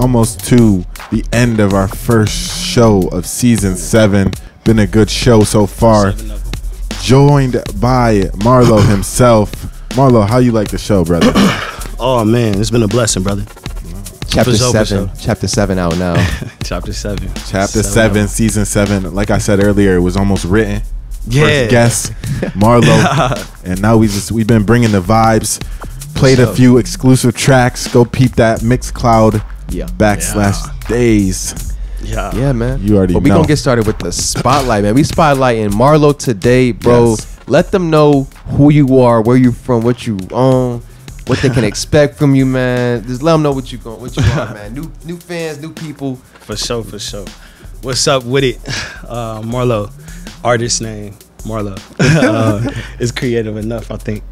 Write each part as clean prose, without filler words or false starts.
almost to the end of our first show of season 7. Been a good show so far. Joined by Marlo himself. Marlo, how you like the show, brother? Oh man, it's been a blessing, brother. Chapter 7. Chapter 7 out now. Chapter 7. Chapter 7, season 7. Like I said earlier, it was almost written. Yeah. First guest, Marlo. And now we've been bringing the vibes. Played a few exclusive tracks. Go peep that Mixcloud / days. Yeah, man. You already know. But we gonna get started with the spotlight, man. We spotlighting Marlo today, bro. Yes. Let them know who you are, where you from, what you own, what they can expect from you, man. Just let them know what you are, man. New fans, new people. For sure. What's up with it? Marlo, artist name Marlo. Is creative enough, I think.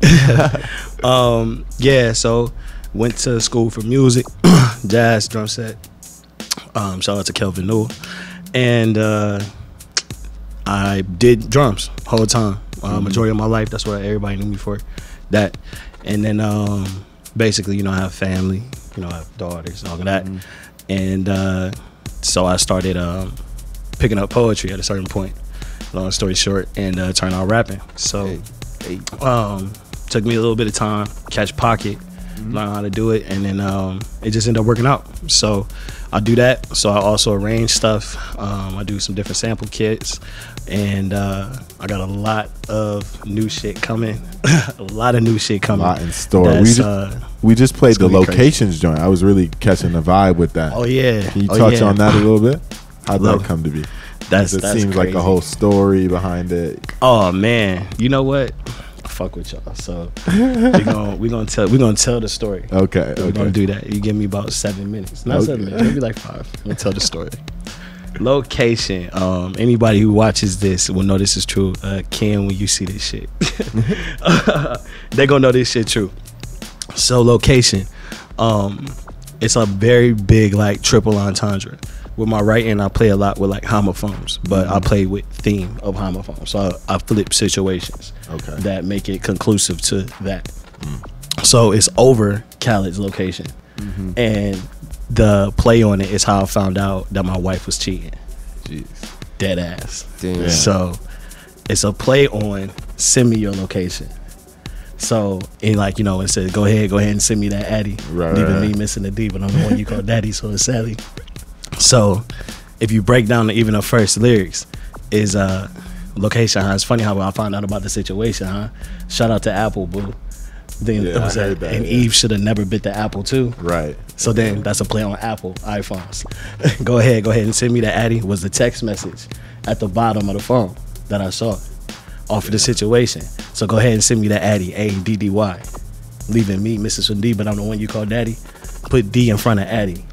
So went to school for music, jazz, drum set. Shout out to Kelvin Newell. And I did drums whole time. Majority of my life, that's what everybody knew me for. That. And then basically, I have family, I have daughters, all of that. And so I started picking up poetry at a certain point, long story short, and turned out rapping. So took me a little bit of time, catch pocket, learn how to do it, and then it just ended up working out. So I do that. So I also arrange stuff. I do some different sample kits, and I got a lot of new shit coming. A lot in store. We just played the Locations joint. I was really catching the vibe with that. Oh yeah. Can you touch on that a little bit? How'd that come to be? It seems crazy. like a whole story behind it. Oh man, you know what? I fuck with y'all. So we're gonna tell the story. Okay. We're gonna do that. You give me about 7 minutes. Not 7 minutes, maybe like 5. I'm gonna tell the story. Location. Anybody who watches this will know this is true. Ken, when you see this shit, they gonna know this shit true. So location. It's a very big like triple entendre. With my writing, I play a lot with like homophones, but I play with theme of homophones. So I flip situations that make it conclusive to that. So it's over Khaled's location. And the play on it is how I found out that my wife was cheating. Jeez. Dead ass. Damn. So it's a play on send me your location. So it like, it said go ahead and send me that Addy. Leaving me missing the D, but I'm the one you call daddy, so it's Sally. So if you break down even the first lyrics is location, huh? It's funny how I found out about the situation, huh? Shout out to Apple, boo. Then I heard that, and Eve should have never bit the apple too. Right. So then that's a play on Apple iPhones. Go ahead and send me that Addy was the text message at the bottom of the phone that I saw off of the situation. So go ahead and send me that Addy, ADDY. Leaving me, Mrs. from D, but I'm the one you call daddy. Put D in front of Addy.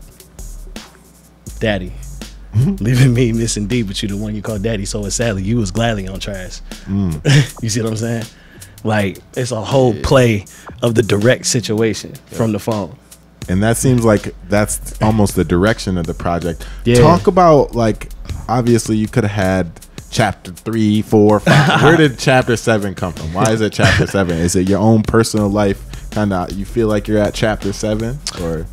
Daddy. Leaving me missing D, but you the one you call daddy. So it's sadly you was gladly on trash. You see what I'm saying? Like it's a whole play of the direct situation from the phone. And that seems like that's almost the direction of the project. Yeah. Talk about like obviously you could have had chapter 3, 4, 5. Where did chapter 7 come from? Why is it chapter 7? Is it your own personal life? Kind of you feel like you're at chapter 7 or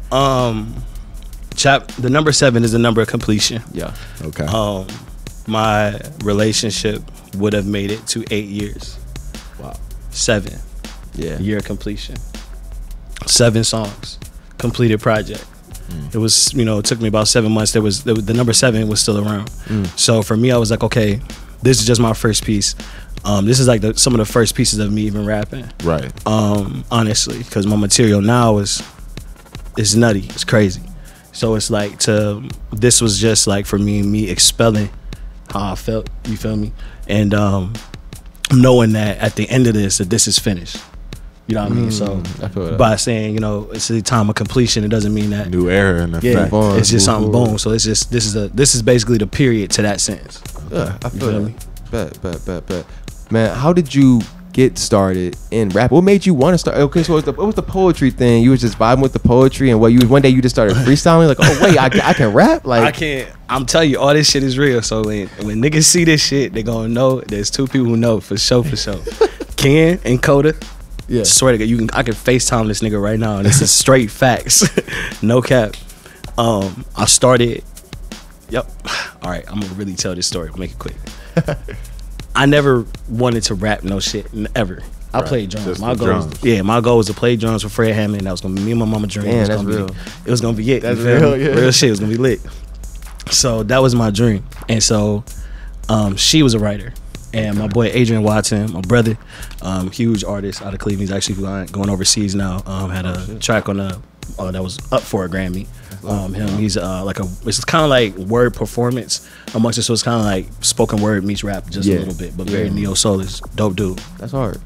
the number 7 is the number of completion. Yeah. okay. My relationship would have made it to 8 years. Wow. 7 year completion. 7 songs, completed project. It was, it took me about 7 months. The number 7 was still around. So for me, I was like, okay, this is just my first piece. This is like some of the first pieces of me even rapping. Right. Honestly, because my material now is nutty. It's crazy. So it's like this was just like for me expelling how I felt. You feel me? And knowing that at the end of this, that this is finished. You know what I mean? So I feel that. by saying, it's the time of completion, it doesn't mean that New era in effect. yeah, it's just something boom. So it's just this is basically the period to that sentence. Yeah, I You feel feel that. me? Bet. Man, how did you get started in rap? What made you want to start? Okay, so it was the poetry thing. You was just vibing with the poetry, and one day you just started freestyling. Like, oh wait, I can rap. Like I can't. I'm telling you, all this shit is real. So when niggas see this shit, they gonna know. There's 2 people who know for sure. Ken and Coda. Swear to God, I can FaceTime this nigga right now, and this is straight facts, no cap. I started. Yep. All right, I'm gonna really tell this story. Make it quick. I never wanted to rap no shit ever. I played drums. Just My the goal, drums. my goal was to play drums for Fred Hammond. That was gonna be me and my mama dream. Damn, it was that's gonna real. be, it was gonna be it. That's you feel real, me? yeah. Real shit. It was gonna be lit. So that was my dream. And so, she was a writer. And my boy Adrian Watson, my brother, huge artist out of Cleveland. He's actually going overseas now. Had a track on that was up for a Grammy. He's it's kind of like word performance amongst us. So it's kind of like spoken word meets rap just a little bit, but very neo soulish, dope dude. That's hard.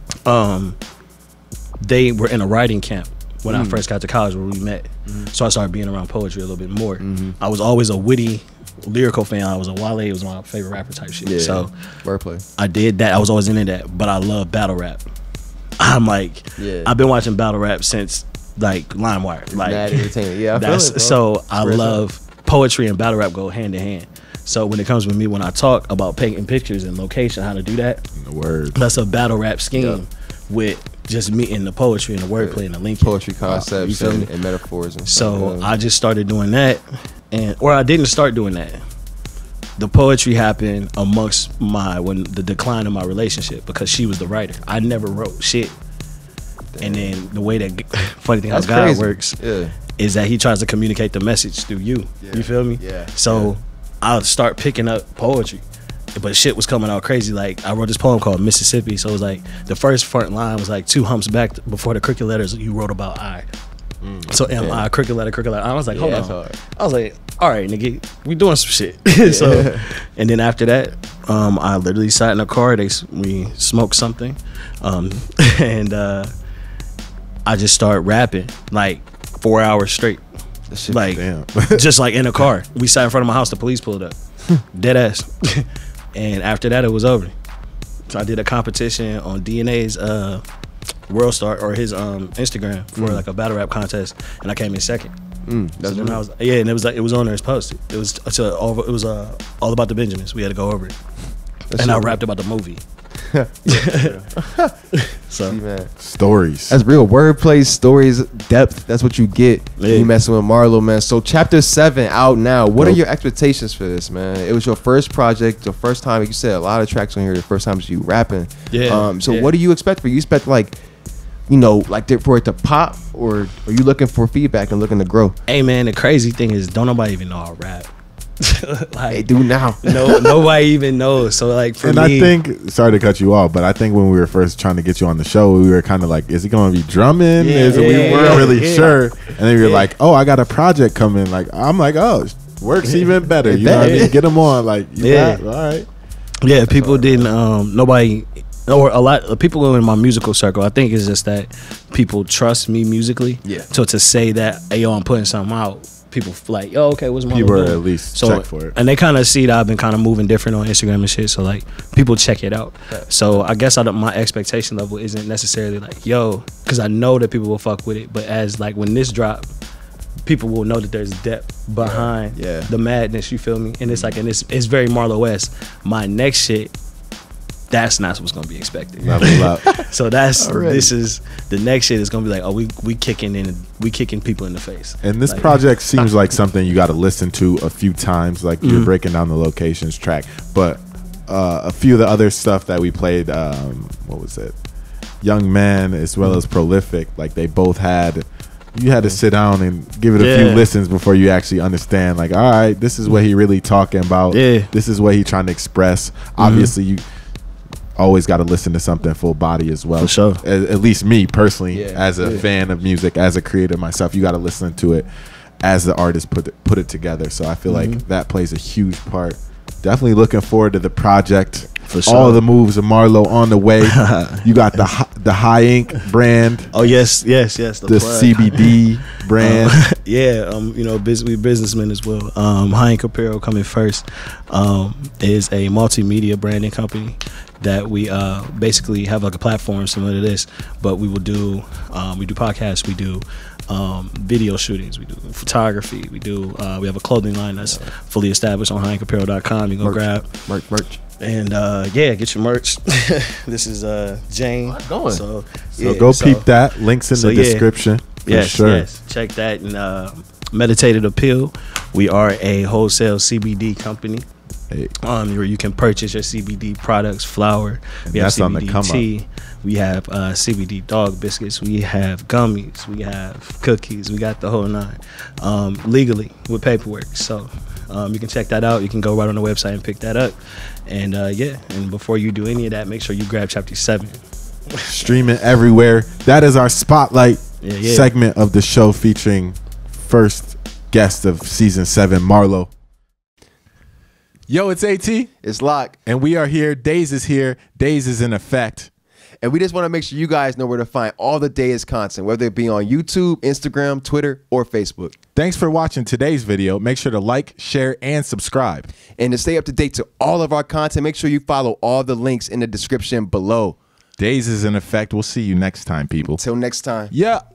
They were in a writing camp when I first got to college where we met. So I started being around poetry a little bit more. I was always a witty, lyrical fan. I was a Wale. It was my favorite rapper type shit. Yeah. So Wordplay. I did that. I was always into that, but I love battle rap. I'm like, Yeah. I've been watching battle rap since like LimeWire. Like, Mad entertainment. Yeah, I feel that's it, bro. so I Real love poetry and battle rap go hand in hand. So when it comes with me, when I talk about painting pictures and location, how to do that, The word. that's a battle rap scheme with just meeting the poetry and the wordplay and the linking. Poetry concepts You feel me? and metaphors and So stuff. I just started doing that, or I didn't start doing that. The poetry happened amongst the decline of my relationship because she was the writer. I never wrote shit. And then the way that funny thing That's how God crazy. works Yeah. is that he tries to communicate the message through you. Yeah. You feel me? Yeah. So I'll start picking up poetry. But shit was coming out crazy. Like I wrote this poem called Mississippi. So it was like the first front line was like 2 humps back before the crooked letters you wrote about I. So M-I, crooked letter, crooked letter. I was like, hold that's on. hard. I was like, all right, nigga, we doing some shit. So, and then after that, I literally sat in a car. We smoked something, and I just started rapping like 4 hours straight, That shit- like Damn. just like in a car. We sat in front of my house. The police pulled up, dead ass. And after that, it was over. So I did a competition on DNA's World Star or his Instagram for like a battle rap contest, and I came in second. That's So then I was and it was like it was on there as posted. It was all about the Benjamins. We had to go over it, and I rapped about the movie. So man. Stories. That's real wordplay, stories, depth. That's what you get when Yeah. you messing with Marlo, man. So chapter 7 out now. What are Dope. your expectations for this, man? It was your first project, your first time. Like you said, a lot of tracks on here. The first time you rapping. Yeah, So yeah. what do you expect for you? Expect like, for it to pop, or are you looking for feedback and looking to grow? hey man, the crazy thing is don't nobody even know I rap. Like They do now. no nobody even knows. So like for And me, I think, sorry to cut you off, but I think when we were first trying to get you on the show, we were kind of like, is he going to be drumming? Yeah, we weren't yeah, really yeah. sure. And then we were like, oh, I got a project coming. Like, I'm like, oh, works even better. You know what I mean? Get him on. Like, you Yeah. rap, all right. yeah, people didn't nobody or a lot of people in my musical circle. I think it's just that people trust me musically. Yeah. So to say that, hey yo, I'm putting something out, people like, yo, okay, what's my People are at least check for it. And they kind of see that I've been kind of moving different on Instagram and shit. So like people check it out. So I guess my expectation level isn't necessarily like, yo, because I know that people will fuck with it. But as like when this drop, people will know that there's depth behind Yeah. the madness. You feel me? And it's like, and it's very Marlo West. My next shit, that's not what's gonna be expected. Level up. So that's Already. this is the next shit is gonna be like, oh, we kicking people in the face. And this Like, project seems like something you got to listen to a few times. Like you're breaking down the locations track, but a few of the other stuff that we played, what was it? Young Man as well as Prolific. Like they both had. You had to sit down and give it a few Yeah. listens before you actually understand. Like, all right, this is what he really talking about. Yeah. This is what he trying to express. Obviously, you always got to listen to something full body as well. For sure. At least me personally, Yeah. as a fan of music, as a creator myself, you got to listen to it as the artist put it together. So I feel like that plays a huge part. Definitely looking forward to the project. For sure. All the moves of Marlo on the way. You got the High Ink brand, Oh yes, the the plug. CBD brand. Yeah, we businessmen as well. High Ink Apparel coming first is a multimedia branding company that we basically have like a platform similar to this, but we do podcasts, we do video shootings, we do photography, we have a clothing line that's fully established on highinkapparel.com. You can go grab merch. and get your merch. This is Jane. Going. So So go peep that. Links in the so, yeah. description. For Yes, sure. yes. Check that, and Meditated Appeal. We are a wholesale CBD company. Hey, Where you can purchase your CBD products, flower. And We have that's on the CBD come up. tea. We have CBD dog biscuits. We have gummies. We have cookies. We got the whole nine, legally with paperwork. So you can check that out. You can go right on the website and pick that up. And and before you do any of that, make sure you grab Chapter 7. streaming everywhere. That is our spotlight Yeah. segment of the show, featuring first guest of season 7, Marlo. Yo, it's AT, It's locked. and we are here. Days is here. Days is in effect. And we just want to make sure you guys know where to find all the Days content, whether it be on YouTube, Instagram, Twitter, or Facebook. Thanks for watching today's video. Make sure to like, share, and subscribe. And to stay up to date to all of our content, make sure you follow all the links in the description below. Days is in effect. We'll see you next time, people. Till next time. Yeah.